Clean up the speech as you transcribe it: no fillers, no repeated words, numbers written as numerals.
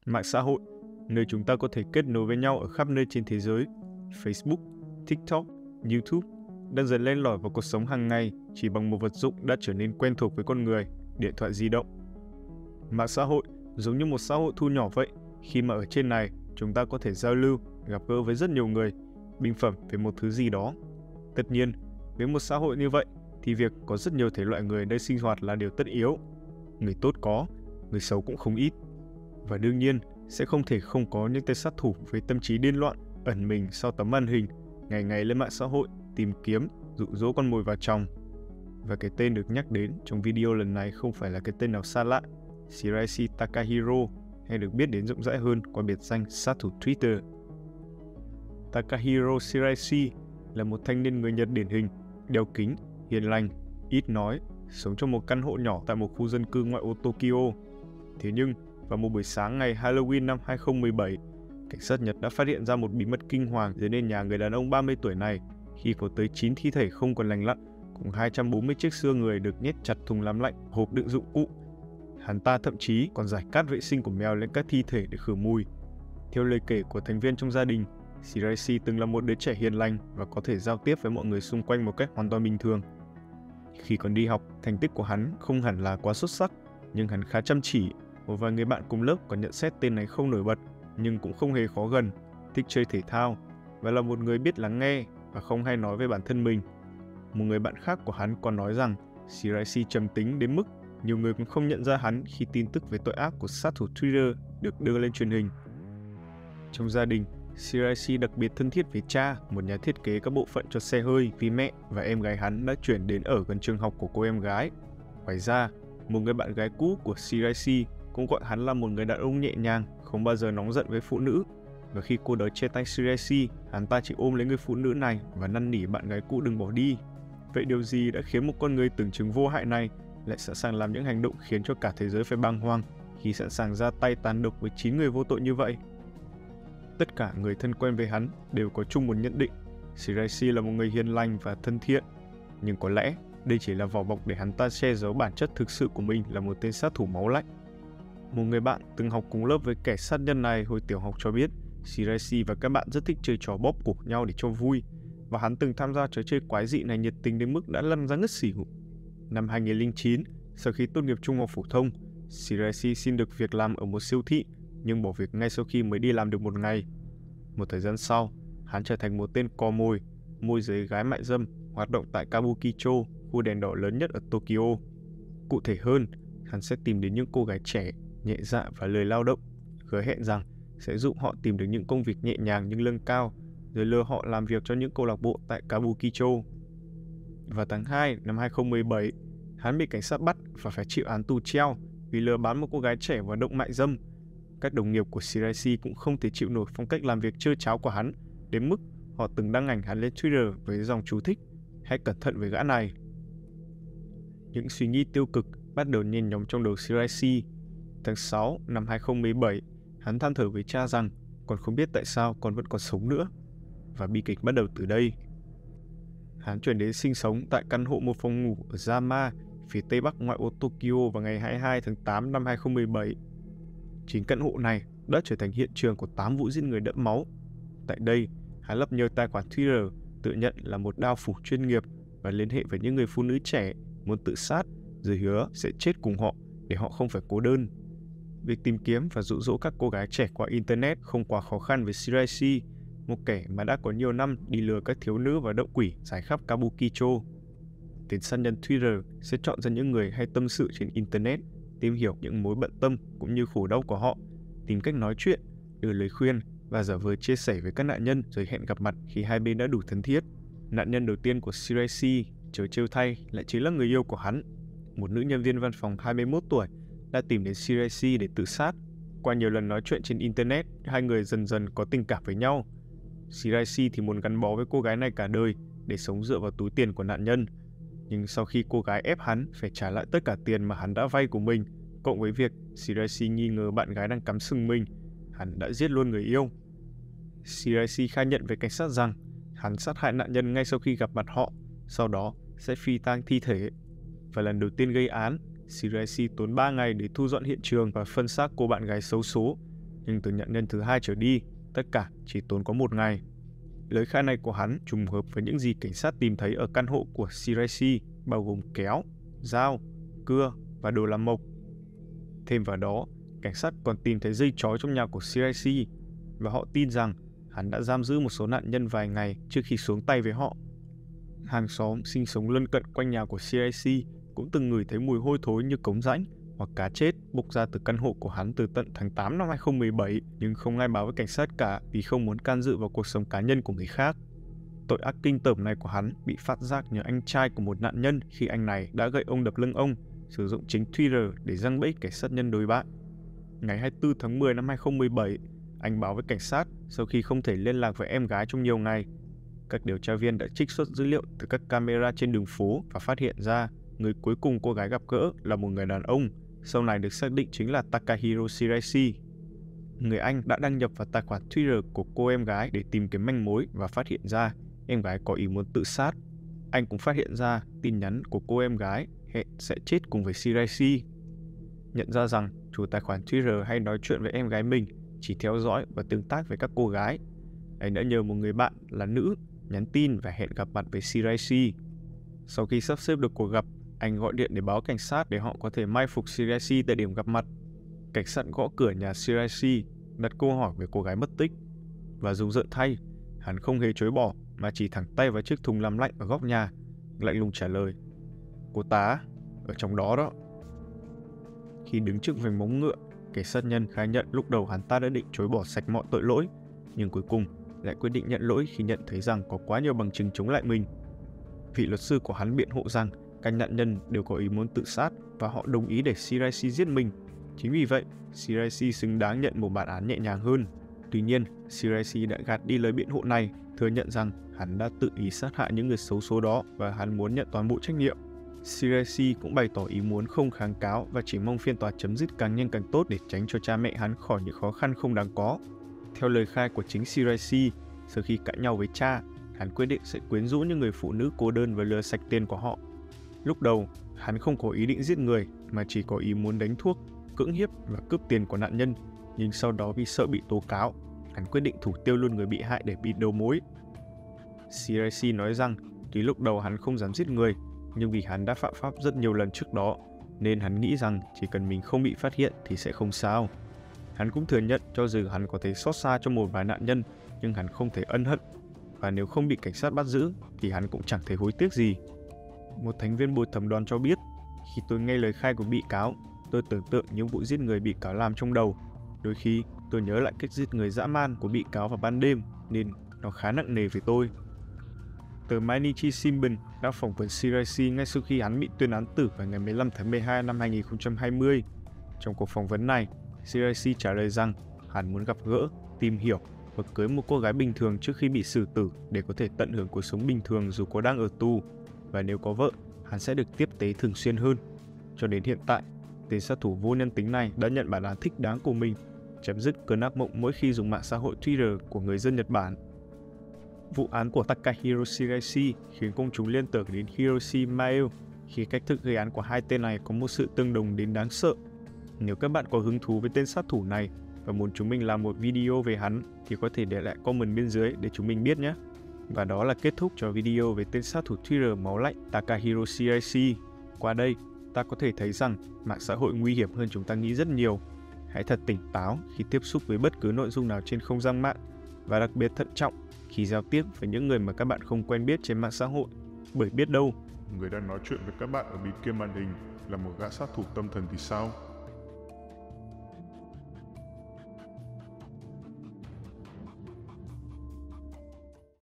Mạng xã hội, nơi chúng ta có thể kết nối với nhau ở khắp nơi trên thế giới. Facebook, TikTok, YouTube đang dần len lỏi vào cuộc sống hàng ngày chỉ bằng một vật dụng đã trở nên quen thuộc với con người, điện thoại di động. Mạng xã hội giống như một xã hội thu nhỏ vậy, khi mà ở trên này chúng ta có thể giao lưu, gặp gỡ với rất nhiều người, bình phẩm về một thứ gì đó. Tất nhiên, với một xã hội như vậy thì việc có rất nhiều thể loại người nơi sinh hoạt là điều tất yếu. Người tốt có, người xấu cũng không ít. Và đương nhiên, sẽ không thể không có những tên sát thủ với tâm trí điên loạn ẩn mình sau tấm màn hình, ngày ngày lên mạng xã hội tìm kiếm, dụ dỗ con mồi vào chồng. Và cái tên được nhắc đến trong video lần này không phải là cái tên nào xa lạ, Shiraishi Takahiro, hay được biết đến rộng rãi hơn qua biệt danh sát thủ Twitter. Takahiro Shiraishi là một thanh niên người Nhật điển hình, đeo kính, hiền lành, ít nói, sống trong một căn hộ nhỏ tại một khu dân cư ngoại ô Tokyo. Thế nhưng, vào một buổi sáng ngày Halloween năm 2017, cảnh sát Nhật đã phát hiện ra một bí mật kinh hoàng dưới nền nhà người đàn ông 30 tuổi này khi có tới 9 thi thể không còn lành lặn, cùng 240 chiếc xương người được nhét chặt thùng làm lạnh, hộp đựng dụng cụ. Hắn ta thậm chí còn rải cát vệ sinh của mèo lên các thi thể để khử mùi. Theo lời kể của thành viên trong gia đình, Shiraishi từng là một đứa trẻ hiền lành và có thể giao tiếp với mọi người xung quanh một cách hoàn toàn bình thường. Khi còn đi học, thành tích của hắn không hẳn là quá xuất sắc, nhưng hắn khá chăm chỉ. Một vài người bạn cùng lớp còn nhận xét tên này không nổi bật, nhưng cũng không hề khó gần, thích chơi thể thao và là một người biết lắng nghe và không hay nói về bản thân mình. Một người bạn khác của hắn còn nói rằng Shiraishi trầm tính đến mức nhiều người cũng không nhận ra hắn khi tin tức về tội ác của sát thủ Twitter được đưa lên truyền hình. Trong gia đình, Shiraishi đặc biệt thân thiết với cha, một nhà thiết kế các bộ phận cho xe hơi, vì mẹ và em gái hắn đã chuyển đến ở gần trường học của cô em gái. Ngoài ra, một người bạn gái cũ của Shiraishi cũng gọi hắn là một người đàn ông nhẹ nhàng, không bao giờ nóng giận với phụ nữ. Và khi cô đòi chia tay Shiraishi, hắn ta chỉ ôm lấy người phụ nữ này và năn nỉ bạn gái cũ đừng bỏ đi. Vậy điều gì đã khiến một con người tưởng chừng vô hại này lại sẵn sàng làm những hành động khiến cho cả thế giới phải bàng hoàng khi sẵn sàng ra tay tàn độc với 9 người vô tội như vậy? Tất cả người thân quen với hắn đều có chung một nhận định, Shiraishi là một người hiền lành và thân thiện. Nhưng có lẽ đây chỉ là vỏ bọc để hắn ta che giấu bản chất thực sự của mình là một tên sát thủ máu lạnh. Một người bạn từng học cùng lớp với kẻ sát nhân này hồi tiểu học cho biết, Shiraishi và các bạn rất thích chơi trò bóp cổ nhau để cho vui, và hắn từng tham gia trò chơi quái dị này nhiệt tình đến mức đã lăn ra ngất xỉu. Năm 2009, sau khi tốt nghiệp trung học phổ thông, Shiraishi xin được việc làm ở một siêu thị, nhưng bỏ việc ngay sau khi mới đi làm được một ngày. Một thời gian sau, hắn trở thành một tên cò môi giới gái mại dâm, hoạt động tại Kabukicho, khu đèn đỏ lớn nhất ở Tokyo. Cụ thể hơn, hắn sẽ tìm đến những cô gái trẻ, nhẹ dạ và lười lao động, hứa hẹn rằng sẽ giúp họ tìm được những công việc nhẹ nhàng nhưng lương cao, rồi lừa họ làm việc cho những câu lạc bộ tại Kabukicho. Vào tháng 2 năm 2017, hắn bị cảnh sát bắt và phải chịu án tù treo vì lừa bán một cô gái trẻ vào động mại dâm. Các đồng nghiệp của Shiraishi cũng không thể chịu nổi phong cách làm việc trơ tráo của hắn, đến mức họ từng đăng ảnh hắn lên Twitter với dòng chú thích: "Hãy cẩn thận với gã này." Những suy nghĩ tiêu cực bắt đầu nhen nhóm trong đầu Shiraishi. Tháng 6 năm 2017, hắn than thở với cha rằng còn không biết tại sao con vẫn còn sống nữa. Và bi kịch bắt đầu từ đây. Hắn chuyển đến sinh sống tại căn hộ một phòng ngủ ở Yama, phía tây bắc ngoại ô Tokyo vào ngày 22 tháng 8 năm 2017. Chính căn hộ này đã trở thành hiện trường của 8 vụ giết người đẫm máu. Tại đây, hắn lập nhiều tài khoản Twitter tự nhận là một đao phủ chuyên nghiệp và liên hệ với những người phụ nữ trẻ muốn tự sát, rồi hứa sẽ chết cùng họ để họ không phải cô đơn. Việc tìm kiếm và dụ dỗ các cô gái trẻ qua Internet không quá khó khăn với Shiraishi, một kẻ mà đã có nhiều năm đi lừa các thiếu nữ và động quỷ rải khắp Kabukicho. Tên sát nhân Twitter sẽ chọn ra những người hay tâm sự trên Internet, tìm hiểu những mối bận tâm cũng như khổ đau của họ, tìm cách nói chuyện, đưa lời khuyên và giả vờ chia sẻ với các nạn nhân rồi hẹn gặp mặt khi hai bên đã đủ thân thiết. Nạn nhân đầu tiên của Shiraishi, trớ trêu thay, lại chính là người yêu của hắn. Một nữ nhân viên văn phòng 21 tuổi đã tìm đến Shiraishi để tự sát. Qua nhiều lần nói chuyện trên Internet, hai người dần dần có tình cảm với nhau. Shiraishi thì muốn gắn bó với cô gái này cả đời để sống dựa vào túi tiền của nạn nhân. Nhưng sau khi cô gái ép hắn phải trả lại tất cả tiền mà hắn đã vay của mình, cộng với việc Shiraishi nghi ngờ bạn gái đang cắm sừng mình, hắn đã giết luôn người yêu. Shiraishi khai nhận với cảnh sát rằng hắn sát hại nạn nhân ngay sau khi gặp mặt họ, sau đó sẽ phi tang thi thể. Và lần đầu tiên gây án, Shiraishi tốn 3 ngày để thu dọn hiện trường và phân xác cô bạn gái xấu số. nhưng từ nạn nhân thứ 2 trở đi, tất cả chỉ tốn có 1 ngày. Lời khai này của hắn trùng hợp với những gì cảnh sát tìm thấy ở căn hộ của Shirashi, bao gồm kéo, dao, cưa và đồ làm mộc. Thêm vào đó, cảnh sát còn tìm thấy dây trói trong nhà của Shirashi và họ tin rằng hắn đã giam giữ một số nạn nhân vài ngày trước khi xuống tay với họ. Hàng xóm sinh sống lân cận quanh nhà của Shirashi cũng từng ngửi thấy mùi hôi thối như cống rãnh hoặc cá chết bốc ra từ căn hộ của hắn từ tận tháng 8 năm 2017, nhưng không ai báo với cảnh sát cả vì không muốn can dự vào cuộc sống cá nhân của người khác. Tội ác kinh tởm này của hắn bị phát giác nhờ anh trai của một nạn nhân khi anh này đã gậy ông đập lưng ông, sử dụng chính Twitter để giăng bẫy kẻ sát nhân đối bạn. Ngày 24 tháng 10 năm 2017, anh báo với cảnh sát sau khi không thể liên lạc với em gái trong nhiều ngày. Các điều tra viên đã trích xuất dữ liệu từ các camera trên đường phố và phát hiện ra người cuối cùng cô gái gặp gỡ là một người đàn ông, sau này được xác định chính là Takahiro Shirashi. Người Anh đã đăng nhập vào tài khoản Twitter của cô em gái để tìm kiếm manh mối và phát hiện ra em gái có ý muốn tự sát. Anh cũng phát hiện ra tin nhắn của cô em gái hẹn sẽ chết cùng với Shirashi. Nhận ra rằng chủ tài khoản Twitter hay nói chuyện với em gái mình, chỉ theo dõi và tương tác với các cô gái. Anh đã nhờ một người bạn là nữ nhắn tin và hẹn gặp mặt với Shirashi. Sau khi sắp xếp được cuộc gặp, anh gọi điện để báo cảnh sát để họ có thể mai phục Shirashi tại điểm gặp mặt. Cảnh sát gõ cửa nhà Shirashi, đặt câu hỏi về cô gái mất tích. Và rùng rợn thay, hắn không hề chối bỏ mà chỉ thẳng tay vào chiếc thùng làm lạnh ở góc nhà, lạnh lùng trả lời: "Cô tá, ở trong đó đó." Khi đứng trước vành móng ngựa, kẻ sát nhân khai nhận lúc đầu hắn ta đã định chối bỏ sạch mọi tội lỗi, nhưng cuối cùng lại quyết định nhận lỗi khi nhận thấy rằng có quá nhiều bằng chứng chống lại mình. Vị luật sư của hắn biện hộ rằng các nạn nhân đều có ý muốn tự sát và họ đồng ý để Shirashi giết mình. Chính vì vậy, Shirashi xứng đáng nhận một bản án nhẹ nhàng hơn. Tuy nhiên, Shirashi đã gạt đi lời biện hộ này, thừa nhận rằng hắn đã tự ý sát hại những người xấu số đó và hắn muốn nhận toàn bộ trách nhiệm. Shirashi cũng bày tỏ ý muốn không kháng cáo và chỉ mong phiên tòa chấm dứt càng nhanh càng tốt để tránh cho cha mẹ hắn khỏi những khó khăn không đáng có. Theo lời khai của chính Shirashi, sau khi cãi nhau với cha, hắn quyết định sẽ quyến rũ những người phụ nữ cô đơn và lừa sạch tiền của họ. Lúc đầu, hắn không có ý định giết người mà chỉ có ý muốn đánh thuốc, cưỡng hiếp và cướp tiền của nạn nhân, nhưng sau đó vì sợ bị tố cáo, hắn quyết định thủ tiêu luôn người bị hại để bịt đầu mối. Shirashi nói rằng tuy lúc đầu hắn không dám giết người, nhưng vì hắn đã phạm pháp rất nhiều lần trước đó, nên hắn nghĩ rằng chỉ cần mình không bị phát hiện thì sẽ không sao. Hắn cũng thừa nhận cho dù hắn có thể xót xa cho một vài nạn nhân, nhưng hắn không thể ân hận, và nếu không bị cảnh sát bắt giữ thì hắn cũng chẳng thể hối tiếc gì. Một thành viên bồi thẩm đoàn cho biết, khi tôi nghe lời khai của bị cáo, tôi tưởng tượng những vụ giết người bị cáo làm trong đầu. Đôi khi, tôi nhớ lại cách giết người dã man của bị cáo vào ban đêm, nên nó khá nặng nề với tôi. Tờ Mainichi Shimbun đã phỏng vấn Shirashi ngay sau khi hắn bị tuyên án tử vào ngày 15 tháng 12 năm 2020. Trong cuộc phỏng vấn này, Shirashi trả lời rằng hắn muốn gặp gỡ, tìm hiểu và cưới một cô gái bình thường trước khi bị xử tử để có thể tận hưởng cuộc sống bình thường dù có đang ở tù. Và nếu có vợ, hắn sẽ được tiếp tế thường xuyên hơn. Cho đến hiện tại, tên sát thủ vô nhân tính này đã nhận bản án thích đáng của mình, chấm dứt cơn ác mộng mỗi khi dùng mạng xã hội Twitter của người dân Nhật Bản. Vụ án của Takahiro Shirashi khiến công chúng liên tưởng đến Hiroshi Maeo khi cách thức gây án của hai tên này có một sự tương đồng đến đáng sợ. Nếu các bạn có hứng thú với tên sát thủ này và muốn chúng mình làm một video về hắn thì có thể để lại comment bên dưới để chúng mình biết nhé. Và đó là kết thúc cho video về tên sát thủ Twitter máu lạnh Takahiro Shirashi. Qua đây, ta có thể thấy rằng mạng xã hội nguy hiểm hơn chúng ta nghĩ rất nhiều. Hãy thật tỉnh táo khi tiếp xúc với bất cứ nội dung nào trên không gian mạng và đặc biệt thận trọng khi giao tiếp với những người mà các bạn không quen biết trên mạng xã hội. Bởi biết đâu, người đang nói chuyện với các bạn ở bên kia màn hình là một gã sát thủ tâm thần thì sao?